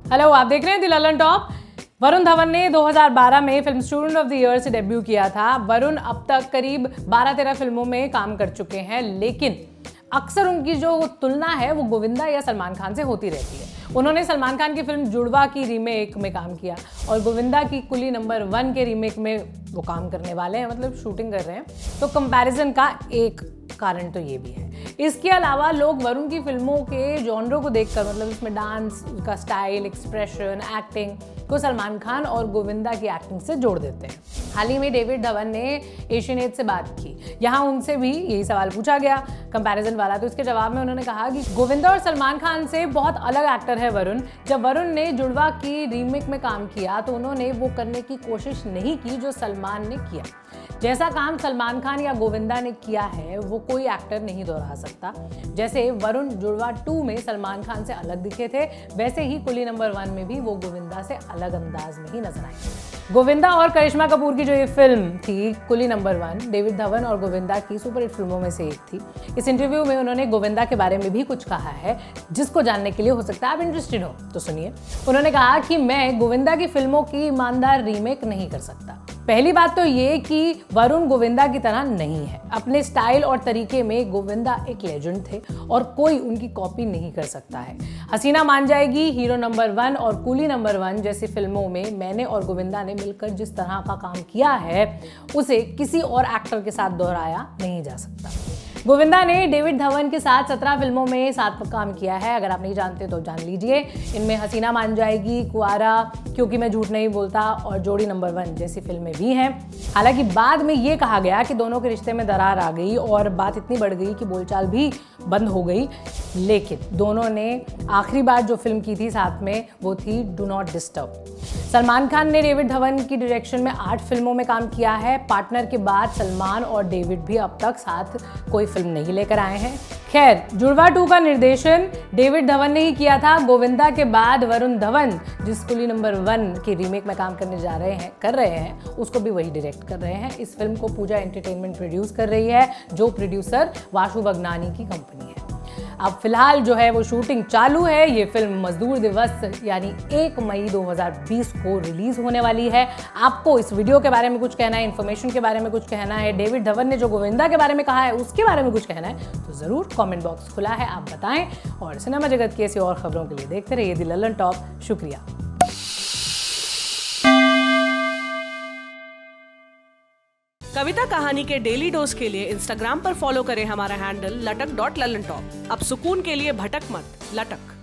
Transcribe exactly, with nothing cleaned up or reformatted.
Hello, आप देख रहे हैं द ललन टॉप। वरुण धवन ने दो हज़ार बारह में film student of the year से डेब्यू किया था। वरुण अब तक करीब बारह तेरह फिल्मों में काम कर चुके हैं, लेकिन अक्सर उनकी जो तुलना है वो गोविंदा या सलमान खान से होती रहती है। उन्होंने सलमान खान की फिल्म जुड़वा की रीमेक में काम किया और गोविंदा की कुली नंबर वन के रीमेक में वो काम करने वाले हैं, मतलब शूटिंग कर रहे हैं। तो कंपैरिजन का एक कारण तो ये भी है। इसके अलावा लोग वरुण की फिल्मों के जॉनरों को देखकर, मतलब इसमें डांस का स्टाइल, एक्सप्रेशन, एक्टिंग को सलमान खान और गोविंदा की एक्टिंग से जोड़ देते हैं। हाल ही में डेविड धवन ने एशियनेट से बात की, यहाँ उनसे भी यही सवाल पूछा गया कंपैरिजन वाला। तो इसके जवाब में उन्होंने कहा कि गोविंदा और सलमान खान से बहुत अलग एक्टर है वरुण। जब वरुण ने जुड़वा की रीमेक में काम किया तो उन्होंने वो करने की कोशिश नहीं की जो सलमान ने किया। जैसा काम सलमान खान या गोविंदा ने किया है वो कोई एक्टर नहीं दोहरा सकता। जैसे वरुण जुड़वा टू में सलमान खान से अलग दिखे थे, वैसे ही कुली नंबर वन में भी वो गोविंदा से अलग अंदाज में ही नजर आए। गोविंदा और करिश्मा कपूर की जो ये फिल्म थी coolie number one, David Dhawan और गोविंदा की सुपरहिट फिल्मों में से एक थी। इस इंटरव्यू में उन्होंने गोविंदा के बारे में भी कुछ कहा है, जिसको जानने के लिए हो सकता है आप इंटरेस्टेड हो, तो सुनिए। उन्होंने कहा कि मैं गोविंदा की फिल्मों की ईमानदार रीमेक नहीं कर सकता। पहली बात तो ये कि वरुण गोविंदा की तरह नहीं है। अपने स्टाइल और तरीके में गोविंदा एक लेजेंड थे और कोई उनकी कॉपी नहीं कर सकता है। Haseena Maan Jaayegi, hero number one और कूली नंबर वन जैसी फिल्मों में मैंने और गोविंदा ने मिलकर जिस तरह का काम किया है उसे किसी और एक्टर के साथ दोहराया नहीं जा सकता। गोविंदा ने डेविड धवन के साथ सत्रह फिल्मों में साथ काम किया है। अगर आप नहीं जानते तो जान लीजिए। इनमें हसीना मान जाएगी, कुआरा, क्योंकि मैं झूठ नहीं बोलता और जोड़ी नंबर वन जैसी फिल्में भी हैं। हालांकि बाद में ये कहा गया कि दोनों के रिश्ते में दरार आ गई और बात इतनी बढ़ गई कि बोलचाल भी बंद हो गई, लेकिन दोनों ने आखिरी बार जो फिल्म की थी साथ में वो थी do not disturb. Salman Khan ने डेविड धवन की डायरेक्शन में आठ फिल्मों में काम किया है। पार्टनर के बाद सलमान और डेविड भी अब तक साथ कोई फिल्म नहीं लेकर आए हैं। खैर, जुड़वा टू का निर्देशन डेविड धवन ने ही किया था। गोविंदा के बाद वरुण धवन जिस कुली नंबर वन की रीमेक में काम करने जा रहे हैं कर रहे हैं उसको भी वही डायरेक्ट कर रहे हैं। इस फिल्म को पूजा एंटरटेनमेंट प्रोड्यूस कर रही है, जो प्रोड्यूसर वाशु बगनानी की कंपनी है। अब फिलहाल जो है वो शूटिंग चालू है। ये फिल्म मजदूर दिवस यानी एक मई दो हज़ार बीस को रिलीज होने वाली है। आपको इस वीडियो के बारे में कुछ कहना है, इन्फॉर्मेशन के बारे में कुछ कहना है, डेविड धवन ने जो गोविंदा के बारे में कहा है उसके बारे में कुछ कहना है, तो जरूर कमेंट बॉक्स खुला है, आप बताएं। और सिनेमा जगत की ऐसी और खबरों के लिए देखते रहिए द ललन टॉप। शुक्रिया। कविता कहानी के डेली डोज के लिए इंस्टाग्राम पर फॉलो करें हमारा हैंडल लटक डॉट ललन टॉप। अब सुकून के लिए भटक मत, लटक।